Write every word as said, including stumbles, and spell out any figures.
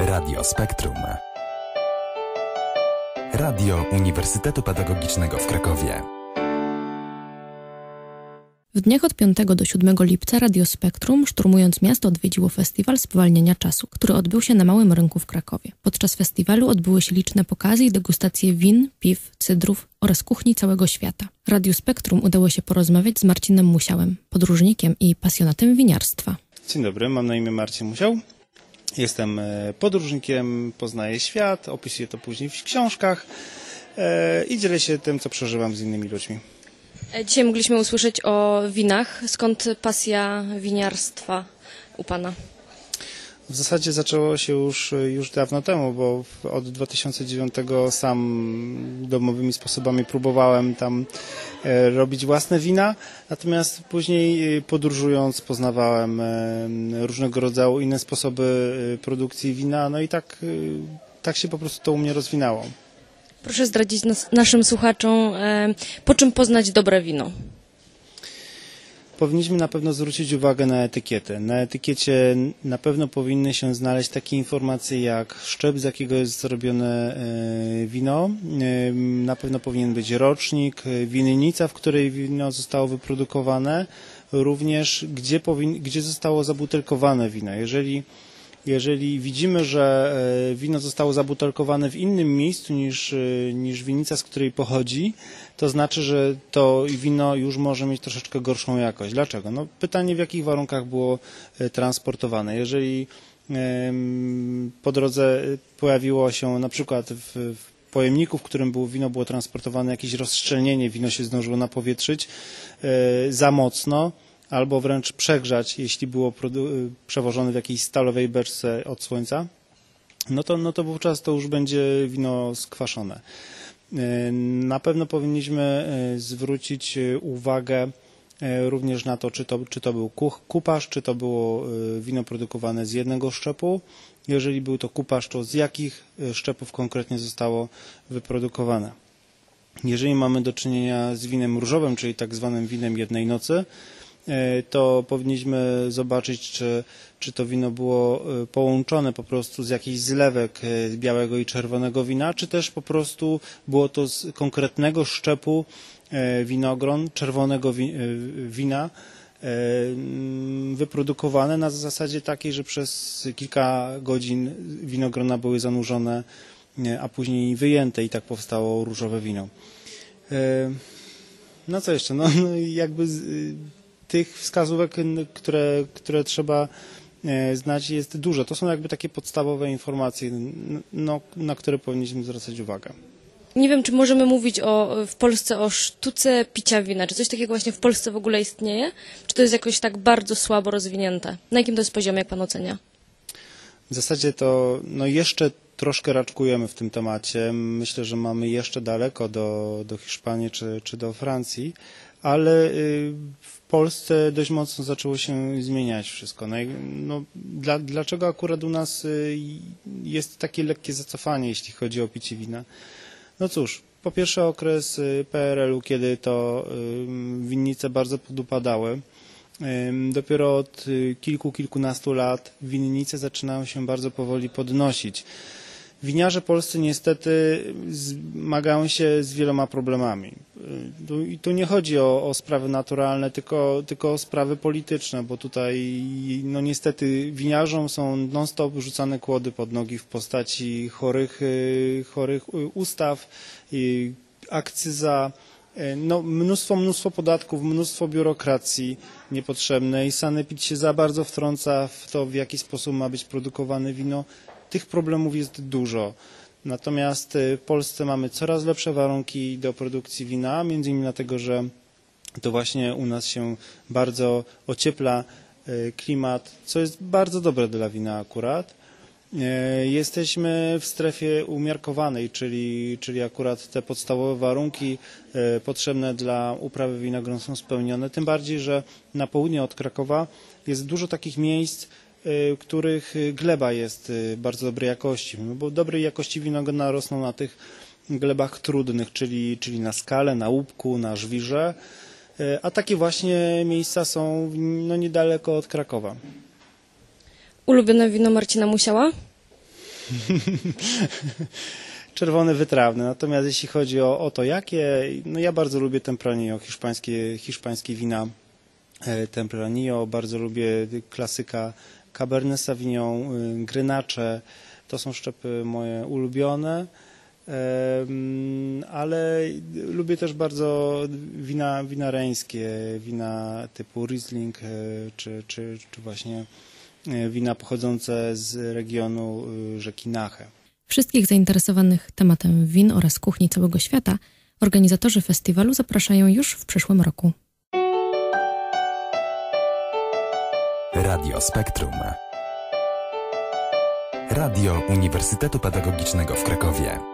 Radio Spektrum. Radio Uniwersytetu Pedagogicznego w Krakowie. W dniach od piątego do siódmego lipca Radio Spektrum, szturmując miasto, odwiedziło festiwal Spowalniania Czasu, który odbył się na Małym Rynku w Krakowie. Podczas festiwalu odbyły się liczne pokazy i degustacje win, piw, cydrów oraz kuchni całego świata. Radiu Spektrum udało się porozmawiać z Marcinem Musiałem, podróżnikiem i pasjonatem winiarstwa. Dzień dobry, mam na imię Marcin Musiał. Jestem podróżnikiem, poznaję świat, opisuję to później w książkach i dzielę się tym, co przeżywam z innymi ludźmi. Dzisiaj mogliśmy usłyszeć o winach. Skąd pasja winiarstwa u Pana? W zasadzie zaczęło się już, już dawno temu, bo od dwa tysiące dziewiątego sam domowymi sposobami próbowałem tam robić własne wina, natomiast później podróżując poznawałem różnego rodzaju inne sposoby produkcji wina, no i tak, tak się po prostu to u mnie rozwinęło. Proszę zdradzić nas, naszym słuchaczom, e, po czym poznać dobre wino. Powinniśmy na pewno zwrócić uwagę na etykietę. Na etykiecie na pewno powinny się znaleźć takie informacje jak szczep, z jakiego jest zrobione e, wino. E, na pewno powinien być rocznik, winnica, w której wino zostało wyprodukowane, również gdzie, powin, gdzie zostało zabutelkowane wino. Jeżeli Jeżeli widzimy, że wino zostało zabutelkowane w innym miejscu niż, niż winnica, z której pochodzi, to znaczy, że to wino już może mieć troszeczkę gorszą jakość. Dlaczego? No, pytanie, w jakich warunkach było transportowane. Jeżeli po drodze pojawiło się na przykład w, w pojemniku, w którym było wino, było transportowane jakieś rozszczelnienie, wino się zdążyło napowietrzyć za mocno, albo wręcz przegrzać, jeśli było przewożone w jakiejś stalowej beczce od słońca, no to, no to wówczas to już będzie wino skwaszone. Na pewno powinniśmy zwrócić uwagę również na to, czy to, czy to był kupasz, czy to było wino produkowane z jednego szczepu. Jeżeli był to kupasz, to z jakich szczepów konkretnie zostało wyprodukowane. Jeżeli mamy do czynienia z winem różowym, czyli tak zwanym winem jednej nocy, to powinniśmy zobaczyć, czy, czy to wino było połączone po prostu z jakichś zlewek białego i czerwonego wina, czy też po prostu było to z konkretnego szczepu winogron, czerwonego wina, wyprodukowane na zasadzie takiej, że przez kilka godzin winogrona były zanurzone, a później wyjęte i tak powstało różowe wino. No co jeszcze? No, no jakby tych wskazówek, które, które trzeba znać, jest dużo. To są jakby takie podstawowe informacje, no, na które powinniśmy zwracać uwagę. Nie wiem, czy możemy mówić o, w Polsce o sztuce picia wina. Czy coś takiego właśnie w Polsce w ogóle istnieje? Czy to jest jakoś tak bardzo słabo rozwinięte? Na jakim to jest poziomie, jak Pan ocenia? W zasadzie to no jeszcze troszkę raczkujemy w tym temacie. Myślę, że mamy jeszcze daleko do, do Hiszpanii czy, czy do Francji, ale w Polsce dość mocno zaczęło się zmieniać wszystko. No, no, dla, dlaczego akurat u nas jest takie lekkie zacofanie, jeśli chodzi o picie wina? No cóż, po pierwsze okres P R L u, kiedy to winnice bardzo podupadały. Dopiero od kilku, kilkunastu lat winnice zaczynają się bardzo powoli podnosić. Winiarze polscy niestety zmagają się z wieloma problemami. I tu nie chodzi o, o sprawy naturalne, tylko, tylko o sprawy polityczne, bo tutaj no niestety winiarzom są non-stop rzucane kłody pod nogi w postaci chorych, chorych ustaw, akcyza, no mnóstwo, mnóstwo podatków, mnóstwo biurokracji niepotrzebnej. Sanepid się za bardzo wtrąca w to, w jaki sposób ma być produkowane wino. Tych problemów jest dużo. Natomiast w Polsce mamy coraz lepsze warunki do produkcji wina, między innymi dlatego, że to właśnie u nas się bardzo ociepla klimat, co jest bardzo dobre dla wina akurat. Jesteśmy w strefie umiarkowanej, czyli, czyli akurat te podstawowe warunki potrzebne dla uprawy winogron są spełnione, tym bardziej, że na południe od Krakowa jest dużo takich miejsc, których gleba jest bardzo dobrej jakości, no bo dobrej jakości winogrona rosną na tych glebach trudnych, czyli, czyli na skale, na łupku, na żwirze, a takie właśnie miejsca są no, niedaleko od Krakowa. Ulubione wino Marcina Musiała? Czerwony wytrawny. Natomiast jeśli chodzi o, o to jakie, no ja bardzo lubię Tempranillo, hiszpańskie, hiszpańskie wina Tempranillo, bardzo lubię klasyka Cabernet Sauvignon, Grenache, to są szczepy moje ulubione, ale lubię też bardzo wina, wina reńskie, wina typu Riesling, czy, czy, czy właśnie wina pochodzące z regionu rzeki Nahe. Wszystkich zainteresowanych tematem win oraz kuchni całego świata organizatorzy festiwalu zapraszają już w przyszłym roku. Radio Spektrum. Radio Uniwersytetu Pedagogicznego w Krakowie.